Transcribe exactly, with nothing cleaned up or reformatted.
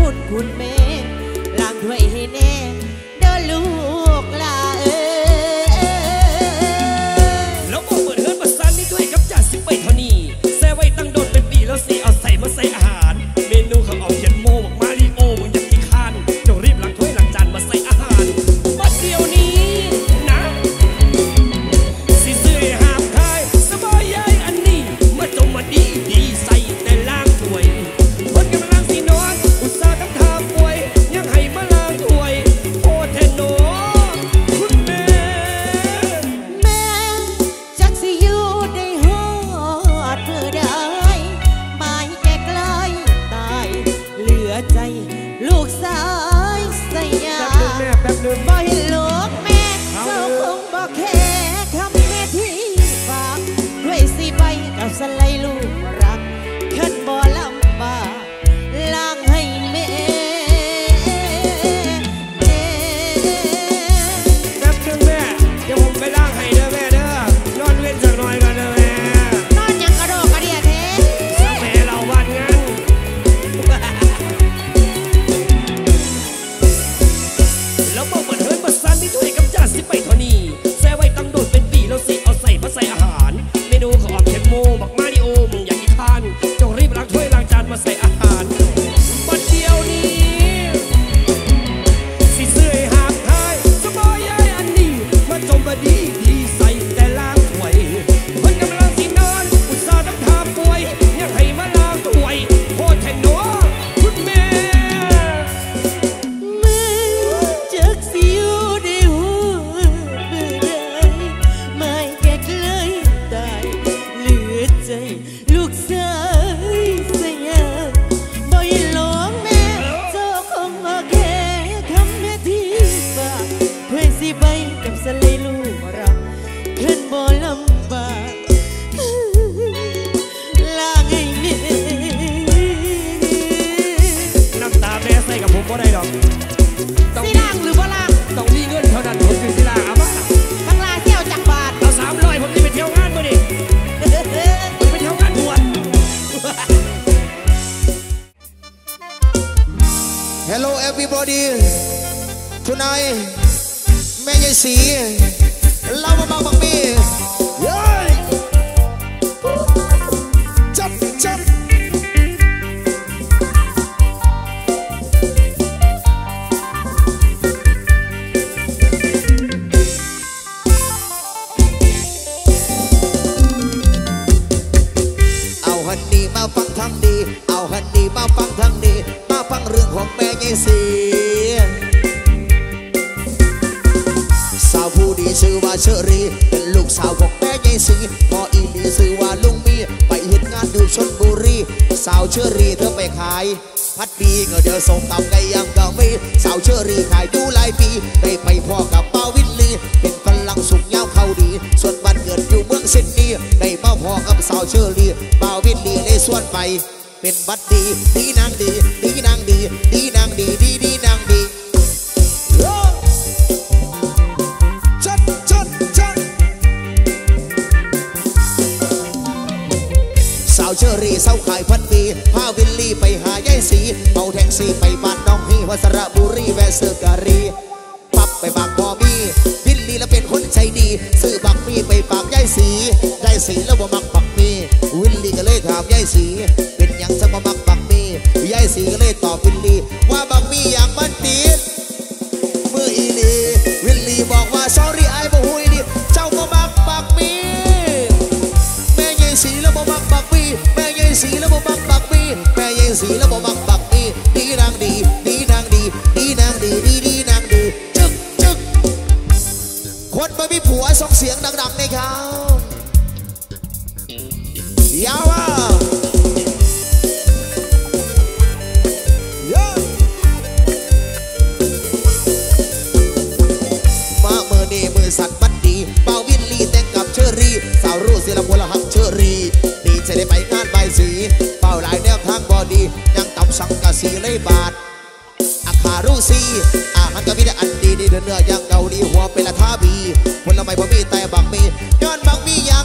ญคุณแม่ล้างถ้วยให้แน่เดินลูกลาเอ้แล้วบอกเปิดเฮิร์ตมาซันนี่ด้วยกับจ่าสิบไปเท่านี้แซ่ไว้ตั้งโดนเป็นปีแล้วสิเอาใส่มาใส่อาหารเมนูเขาเอาเขียนโมบอกมาริโอมึงอยากกินข้านจงรีบล้างถ้วยล้างจานมาใส่อาหารบัดเดียวนี้นะสิซื้อหาบขายสบายยายอันนี้มาจงมาดีดีใส่แต่ล้างถ้วยคนกำลังสินอนอุตส่าห์ทำทาป่วยยังให้มาล้างถ้วยโอ้แทนโนคุณแม่แม่จักสิอยู่ได้ฮอดเมื่อใดหมายแก่ใกล้ตายเหลือใจลูกสายสยามแม่แป๊บนึงบ่เห็นลูกแม่เจ้าคงบ่แค่คำแม่ที่ฝากด้วยสิใบกับสไลลูกรักขันบ่ลำบากล้างให้แม่แป๊บนึงแม่เดี๋ยวผมไปล้างให้เด้อแม่เด้อนอนเว้นสักหน่อยก่อนเด้อแม่นอนยังกระโดดกระเดียเทแม่เราวันงั้นแล้วบอกเปิดเฮิร์ตมาซันนี่ด้วยกับจ่าสิบไปเท่านี้แซ่ไว้ตั้งโดดเป็นปีแล้วสิเอาใส่มาใส่อาหารเมนูเขาออกเค็มโมบอกมาริโอมึงอยากกินข้านจงรีบล้างถ้วยล้างจานมาใส่อาหารบัดเดียวนี้สิซื้อให้หาบขายสบายยายอันนี้มาจมบดีดีใส่แต่ล้างถ้วยคนกำลังสินอนอุตส่าห์ทำทาป่วยยังให้มาล้างถ้วยโคตรแทนโนคุณแม่แม่จักสิอยู่ได้ฮอดเมื่อใดหมายแก่ใกล้ตายเหลือใจลูกสายสยามบ่เห็นหลงแม่เจ้าคงบ่แค่คำแม่ที่ฝากเพื่อสิใบกับสไลลูกรักขันบ่ลำบากล้างให้แม่น้ำตาแม่ใส่กับผมบ่ได้ดอกสิล้างหรือบ่ล้างต้องมีเงินเท่านั้นผมถึงสิล้างเอามาบังลาเที่ยวจักบาทเอาสามร้อยผมจะไปเที่ยวงานมื้อนี้ผมไปเที่ยวงานบวช Hello everybody tonight แม่ยายสีเรามาบังบังมีเย้จับจับเอาฮันนี่มาฟังทางดีเอาฮันนี่มาฟังทางดีมาฟังเรื่องของแม่ยายสีสาวผู้ดีชื่อว่าเชอรี่เป็นลูกสาวของแม่ยายสีพออีลีชื่อว่าลุงมีไปเห็นงานดูชลบุรีสาวเชอรี่เธอไปขายพัดปีเงาเดียวส่งตำไก่ยังก็มีสาวเชอรี่ขายดูหลายปีได้ไปพ่อกับป้าวินลีเป็นฝรั่งสุกยาวเขาดีส่วนบ้านเกิดอยู่เมืองซิดนีย์ได้มาพ่อกับสาวเชอรี่ป้าวินลีเลยส่วนไปเป็นบัดดีดีนางดีดีนางดีดีนางดีดีดีนางดีจัดจัดจัดสาวเชอรี่เศร้าขายพันปีพาวินลี่ไปหายายสีเมาแทงสีไปบ้านน้องฮีวัสระบุรีแวะเสือกะรีปับไปบางพอมีวินลี่แล้วเป็นคนใจดีซื้อบักมีไปปากยายสียายสีแล้วบ่มักบักมีวินลี่ก็เลยถามยายสีเป็นยังจะมามักบักมียายสีก็เลยตอบวินลี่ว่าบักมีอย่างมันติดเมื่ออีลีวินลี่บอกว่า sorry ไอ้บ่หุยดิเจ้าบ่มักบักมีแม่ยายสีแล้วบ่มักบักมีแม่ยายสีแล้วบ่มักบักมีแม่ยายสีแล้วบ่มักบักมีดีนางดีดีนางดีดีนางดีดีดีนางดีจึกจึกคนไม่มีผัวส่งเสียงดังๆในเขายาวอ่ะมาเมื่อนี้มือสัตว์บัดดีเป่าวินลีแต่งกับเชอรี่สาวรู้สิละพลหักเชอรี่ดีจะได้ไปงานใบสีเป่าหลายแนวทางบอดียังตำสังกะสีเลยบาทอาคารุสีอาหารก็มีแต่อันดีดีเนื้ออย่างเกาหลีหัวเป็นละท่าบีผลไม้พอมีแต่บักมีย้อนบักมียา